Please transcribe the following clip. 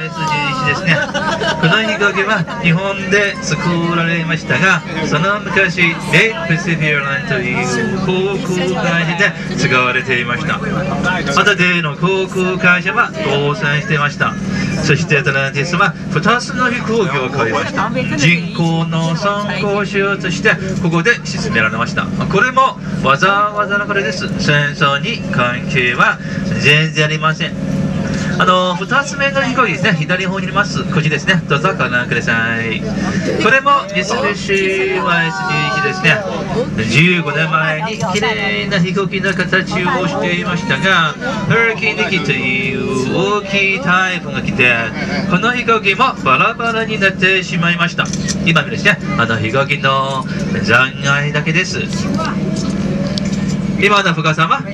YS11 ですね。この飛行機は日本で作られましたが、その昔レイ・パシフィアラインという航空会社で使われていました。また例の航空会社は倒産していました。そしてアトランティスは2つの飛行機を買いました。人口の参考資料としてここで沈められました。これもわざわざのこれです。戦争に関係は全然ありません。2つ目の飛行機ですね、左方にあります。こっちですね、どうぞご覧ください。これも三菱 YS11 ですね。15年前に綺麗な飛行機の形をしていましたが、ハリケーン・ニキという大きい台風が来て、この飛行機もバラバラになってしまいました。今見るですね、飛行機の残骸だけです。今の深さは